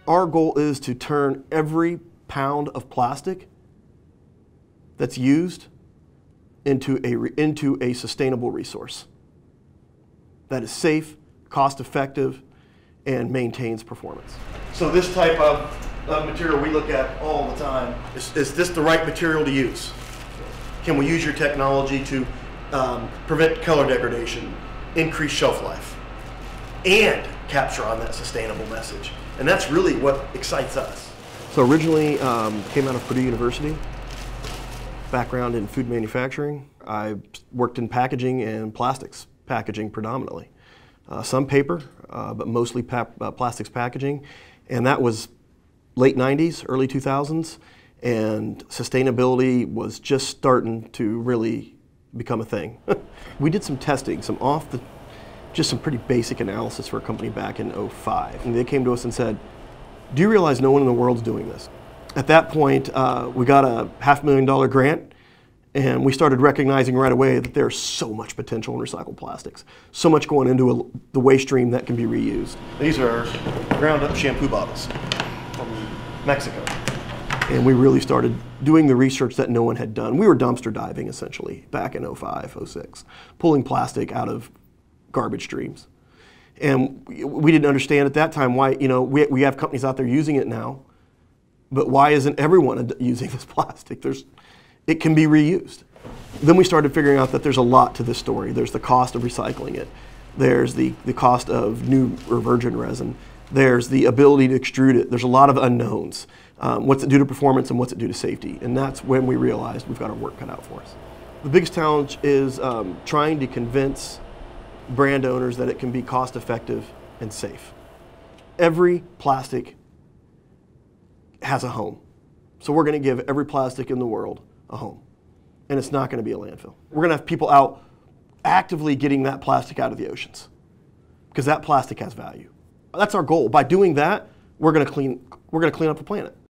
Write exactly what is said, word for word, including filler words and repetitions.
Our goal is to turn every pound of plastic that's used into a, into a sustainable resource that is safe, cost-effective, and maintains performance. So this type of, of material we look at all the time. Is, is this the right material to use? Can we use your technology to um, prevent color degradation, increase shelf life, and capture on that sustainable message? And that's really what excites us. So originally um, came out of Purdue University, background in food manufacturing. I worked in packaging and plastics packaging predominantly. Uh, some paper, uh, but mostly pa uh, plastics packaging. And that was late nineties, early two thousands, and sustainability was just starting to really become a thing. We did some testing, some off the, just some pretty basic analysis for a company back in oh five. And they came to us and said, do you realize no one in the world's doing this? At that point, uh, we got a half million dollar grant, and we started recognizing right away that there's so much potential in recycled plastics, so much going into a, the waste stream that can be reused. These are ground up shampoo bottles from Mexico. And we really started doing the research that no one had done. We were dumpster diving essentially back in oh five, oh six, pulling plastic out of garbage streams. And we didn't understand at that time why, you know, we, we have companies out there using it now, but why isn't everyone using this plastic? There's, it can be reused. Then we started figuring out that there's a lot to this story. There's the cost of recycling it. There's the, the cost of new or virgin resin. There's the ability to extrude it. There's a lot of unknowns. Um, what's it do to performance and what's it do to safety? And that's when we realized we've got our work cut out for us. The biggest challenge is um, trying to convince brand owners that it can be cost effective and safe. Every plastic has a home. So we're going to give every plastic in the world a home. And it's not going to be a landfill. We're going to have people out actively getting that plastic out of the oceans because that plastic has value. That's our goal. By doing that, we're going to clean, we're going to clean up the planet.